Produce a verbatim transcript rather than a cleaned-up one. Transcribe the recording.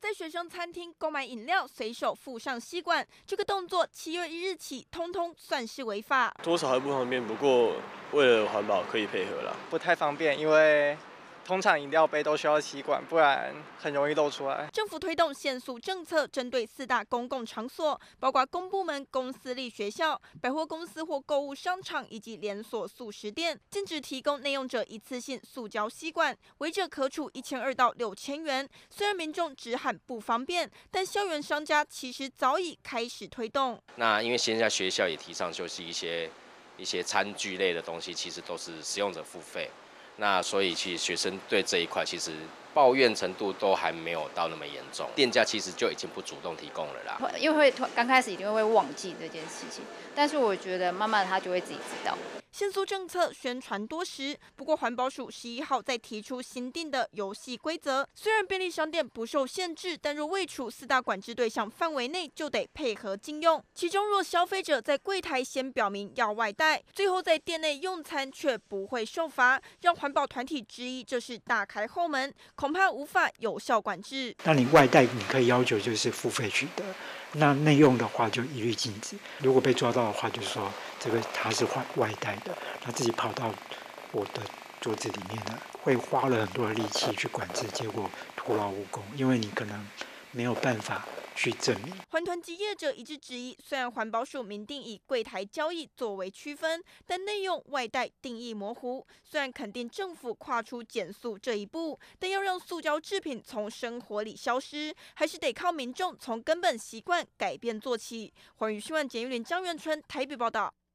在学生餐厅购买饮料，随手附上吸管，这个动作七月一日起，通通算是违法。 多少还不方便，不过为了环保可以配合啦。 不太方便，因为通常饮料杯都需要吸管，不然很容易漏出来。 政府推动限塑政策，针对四大公共场所，包括公部门、公私立学校、百货公司或购物商场以及连锁素食店，禁止提供内用者一次性塑胶吸管，违者可处一千二到六千元。虽然民众只喊不方便，但校园商家其实早已开始推动。 那因为现在学校也提倡，就是一些一些餐具类的东西，其实都是使用者付费。那所以其实学生对这一块其实抱怨程度都还没有到那么严重，店家其实就已经不主动提供了啦。 因为会刚开始一定会忘记这件事情，但是我觉得慢慢他就会自己知道。 限塑政策宣传多时，不过环保署十一号再提出新定的游戏规则。虽然便利商店不受限制，但若未处四大管制对象范围内，就得配合禁用。其中若消费者在柜台先表明要外带，最后在店内用餐却不会受罚，让环保团体质疑这是打开后门，恐怕无法有效管制。 那你外带，你可以要求就是付费取得。那内用的话就一律禁止，如果被抓到的话，就是说这个他是外带的，他自己跑到我的桌子里面了，会花了很多的力气去管制，结果徒劳无功，因为你可能没有办法去证明。 环团及业者一致质疑，虽然环保署明定以柜台交易作为区分，但内用外带定义模糊。虽然肯定政府跨出减塑这一步，但要让塑胶制品从生活里消失，还是得靠民众从根本习惯改变做起。环宇新闻简玉林、张元春台北报道。